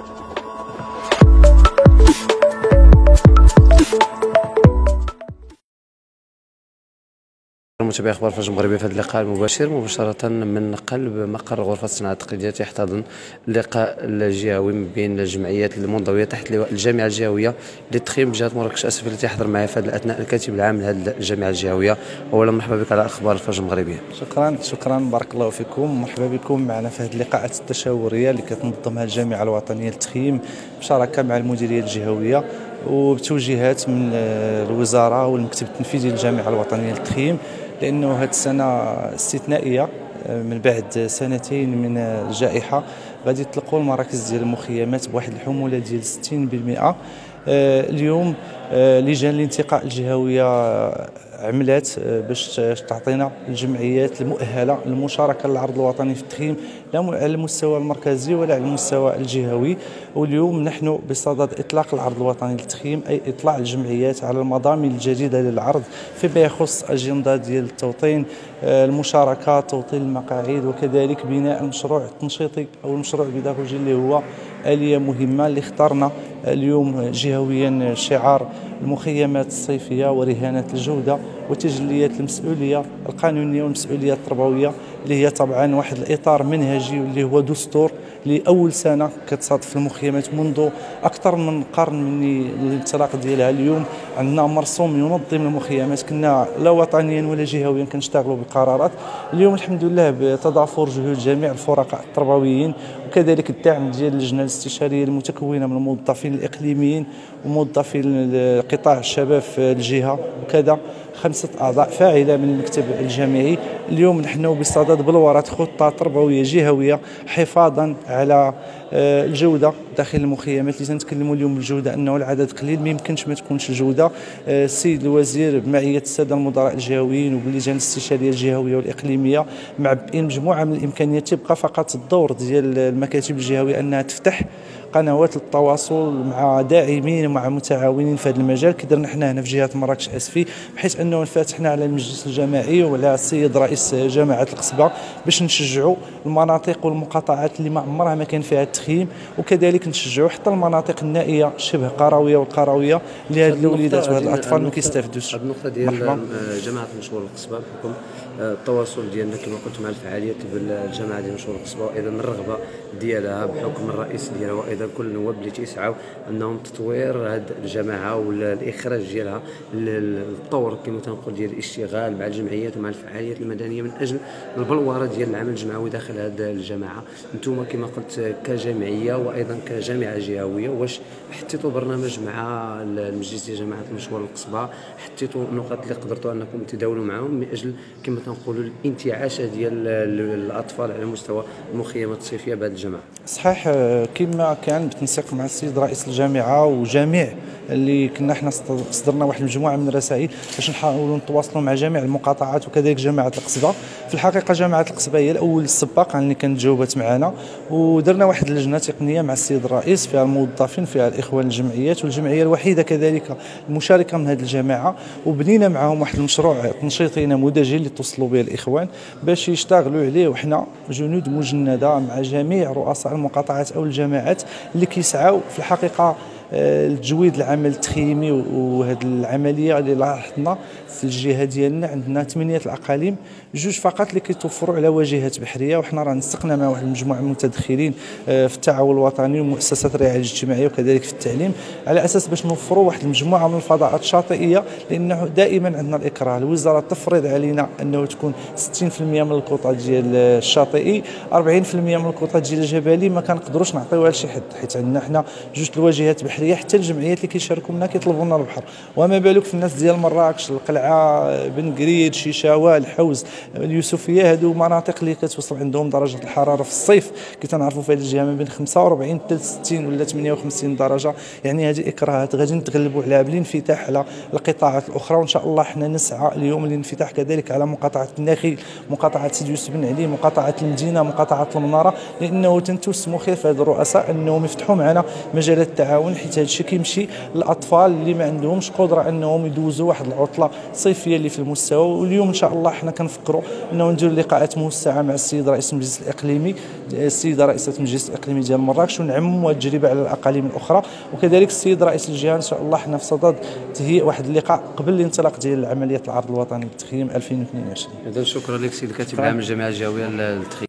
متابعي اخبار الفجر المغربي في هذا اللقاء المباشر مباشره من قلب مقر غرفه الصناعه التقليديه يحتضن اللقاء الجهوي من بين الجمعيات المنضويه تحت لواء الجامعه الجهويه للتخييم بجهه مراكش الاسفل التي يحضر معي في هذا الاثناء الكاتب العام لهذه الجامعه الجهويه. اولا مرحبا بك على اخبار الفجر المغربيه. شكرا بارك الله فيكم، مرحبا بكم معنا في هذه اللقاءات التشاوريه اللي كتنظمها الجامعه الوطنيه للتخييم بشراكه مع المديريه الجهويه وبتوجيهات من الوزاره والمكتب التنفيذي للجامعه الوطنيه للتخييم، لانه هذه السنه استثنائيه من بعد سنتين من الجائحه. غادي يطلقوا المراكز ديال المخيمات بواحد الحموله ديال 60%. اليوم لجان الانتقاء الجهويه عملات باش تعطينا الجمعيات المؤهله للمشاركه للعرض الوطني في التخييم لا على المستوى المركزي ولا على المستوى الجهوي. واليوم نحن بصدد اطلاق العرض الوطني للتخييم، اي اطلاع الجمعيات على المضامن الجديده للعرض فيما يخص اجنده ديال التوطين، المشاركه، توطين المقاعد، وكذلك بناء المشروع التنشيطي او المشروع البيداغوجي اللي هو آلية مهمه اللي اخترنا اليوم جهويا شعار المخيمات الصيفيه ورهانات الجوده وتجليات المسؤوليه القانونيه والمسؤوليه التربويه، اللي هي طبعا واحد الاطار منهجي واللي هو دستور لاول سنه كتصادف المخيمات منذ اكثر من قرن من الانطلاق ديالها. اليوم عندنا مرسوم ينظم المخيمات، كنا لا وطنيا ولا جهويا كنشتغلوا بقرارات. اليوم الحمد لله بتضافر جهود جميع الفرقاء التربويين وكذلك الدعم ديال اللجنه الاستشاريه المتكونه من الموظفين الاقليميين وموظفين قطاع الشباب في الجهه، وكذا 5 أعضاء فاعله من المكتب الجامعي. اليوم نحن بصدد بلورة خطه تربويه جهويه حفاظا على الجوده داخل المخيمات. اللي تنتكلموا اليوم بالجوده انه العدد قليل، ما يمكنش ما تكونش الجوده. السيد الوزير بمعيه الساده المدراء الجهويين وباللجان الاستشاريه الجهويه والاقليميه معبئين مجموعه من الامكانيات، تبقى فقط الدور ديال المكاتب الجهويه انها تفتح قنوات التواصل مع داعمين ومع متعاونين في هذا المجال. كدرنا حنا هنا في جهه مراكش اسفي، بحيث انه انفتحنا على المجلس الجماعي وعلى السيد رئيس جامعه القصبه باش نشجعوا المناطق والمقاطعات اللي ما عمرها ما كان فيها التخييم، وكذلك نشجعوا حتى المناطق النائيه شبه قرويه والقرويه اللي هاد الوليدات وهاد الاطفال ما كيستافدوش. هذه النقطه ديال جماعه مشروع القصبه بحكم التواصل ديالنا كما قلت مع الفعاليات بالجماعه ديال مشروع القصبه، وايضا الرغبه ديالها بحكم الرئيس ديالها وايضا كل النواب اللي تيسعوا انهم تطوير هذه الجماعه والاخراج ديالها للطور كما تنقول ديال الاشتغال مع الجمعيات ومع الفعاليات المدنيه من اجل البلوره ديال العمل الجمعوي داخل هذه الجماعه. انتم كما قلت كجمعيه وايضا كجامعه جهويه، واش حطيتوا برنامج مع المجلس ديال جماعه مشروع القصبه، حطيتوا النقاط اللي قدرتوا انكم تداولوا معهم من اجل كما تنقولوا الانتعاش ديال الاطفال على مستوى المخيمات الصيفيه بهذه الجماعه؟ صحيح، كما كان بالتنسيق مع السيد رئيس الجامعه وجميع اللي كنا حنا صدرنا واحد المجموعه من الرسائل باش نحاولوا نتواصلوا مع جميع المقاطعات وكذلك جامعه القصبه. في الحقيقه جامعه القصبه هي الاول السباق اللي كانت جاوبت معنا، ودرنا واحد اللجنه تقنيه مع السيد الرئيس فيها الموظفين فيها الاخوان الجمعيات والجمعيه الوحيده كذلك المشاركه من هذه الجماعه، وبنينا معهم واحد المشروع تنشيطي نموذجي اللي توصلوا به الاخوان باش يشتغلوا عليه، وحنا جنود مجنده مع جميع رؤساء المقاطعات او الجماعات اللي كيسعوا في الحقيقه التجويد العمل التخييمي. وهذه العمليه اللي لاحظنا في الجهه ديالنا عندنا 8 الاقاليم، 2 فقط اللي كيتوفروا على واجهات بحريه، وحنا راه نسقنا مع واحد المجموعه من المتدخلين في التعاون الوطني ومؤسسات الرعايه الاجتماعيه وكذلك في التعليم، على اساس باش نوفروا واحد المجموعه من الفضاءات الشاطئيه، لانه دائما عندنا الاكراه. الوزاره تفرض علينا انه تكون 60% من الكوطه ديال الشاطئي، 40% من الكوطه ديال الجبلي ما كنقدروش نعطيوها لشي حد، حيت عندنا حنا 2 الواجهات بحريه، حتى الجمعيات اللي كيشاركوا منا كيطلبوا لنا البحر، وما بالك في الناس ديال مراكش، القلعه، بن قريد، شيشاوه، الحوز، اليوسفيه، هادو مناطق اللي كتوصل عندهم درجه الحراره في الصيف كي تنعرفوا في هذه الجهه ما بين 45 حتى 60 ولا 58 درجه. يعني هذه اكراهات غادي نتغلبوا عليها بالانفتاح على القطاعات الاخرى، وان شاء الله حنا نسعى اليوم للانفتاح كذلك على مقاطعه النخيل، مقاطعه سيدي يوسف بن علي، مقاطعه المدينه، مقاطعه المناره، لانه تنتوسموا خير في هذه الرؤساء انهم يفتحوا معنا مجالات التعاون، حيت هذا الشيء كيمشي للاطفال اللي ما عندهمش قدره انهم يدوزوا واحد العطله صيفيه اللي في المستوى. واليوم ان شاء الله حنا كنفكروا انه نديروا لقاءات موسعه مع السيد رئيس المجلس الاقليمي، السيده رئيسه المجلس الاقليمي ديال مراكش، ونعمموا هذه التجربه على الاقاليم الاخرى. وكذلك السيد رئيس الجهه ان شاء الله حنا في صدد تهيئ واحد اللقاء قبل الانطلاق ديال عمليه العرض الوطني للتخييم 2022. اذا شكرا لك سيدي الكاتب العام للجمعيه الجهويه للتخييم.